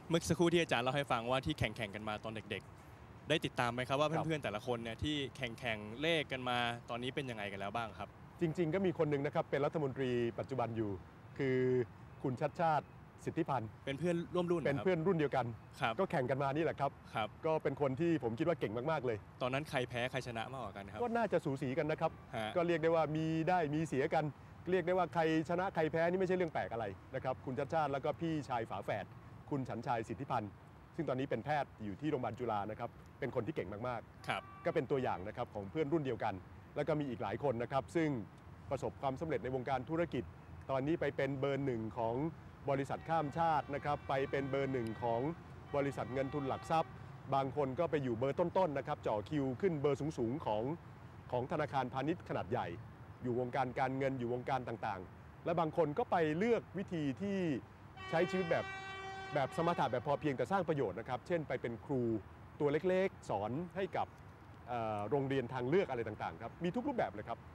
เมื่อสักครู่ที่อาจารย์เล่าให้ฟังว่าที่แข่งกันมาตอนเด็กๆได้ติดตามไหมครับว่าครับเพื่อนๆแต่ละคนเนี่ยที่แข่งเลขกันมาตอนนี้เป็นยังไงกันแล้วบ้างครับจริงๆก็มีคนหนึ่งนะครับเป็นรัฐมนตรีปัจจุบันอยู่คือคุณชัดชาติสิทธิพันธ์เป็นเพื่อนร่วมรุ่นเป็นเพื่อนรุ่นเดียวกันครับก็แข่งกันมานี่แหละครับครับก็เป็นคนที่ผมคิดว่าเก่งมากๆเลยตอนนั้นใครแพ้ใครชนะมากกว่ากันครับก็น่าจะสูสีกันนะครับฮะก็เรียกได้ว่ามีได้มีเสียกัน เรียกได้ว่าใครชนะใครแพ้นี่ไม่ใช่เรื่องแปลกอะไรนะครับคุณชัดชาติแล้วก็พี่ชายฝาแฝดคุณฉันชัยสิทธิพันธ์ซึ่งตอนนี้เป็นแพทย์อยู่ที่โรงพยาบาลจุฬานะครับเป็นคนที่เก่งมากครับๆก็เป็นตัวอย่างนะครับของเพื่อนรุ่นเดียวกัน แล้วก็มีอีกหลายคนนะครับซึ่งประสบความสำเร็จในวงการธุรกิจ ตอนนี้ไปเป็นเบอร์หนึ่งของบริษัทข้ามชาตินะครับไปเป็นเบอร์หนึ่งของบริษัทเงินทุนหลักทรัพย์ บางคนก็ไปอยู่เบอร์ต้นๆนะครับจ่อคิวขึ้นเบอร์สูงๆของธนาคารพาณิชย์ขนาดใหญ่ อยู่วงการการเงินอยู่วงการต่างๆและบางคนก็ไปเลือกวิธีที่ใช้ชีวิตแบบสมถะแบบพอเพียงแต่สร้างประโยชน์นะครับเช่นไปเป็นครูตัวเล็กๆสอนให้กับโรงเรียนทางเลือกอะไรต่างๆครับมีทุกรูปแบบเลยครับ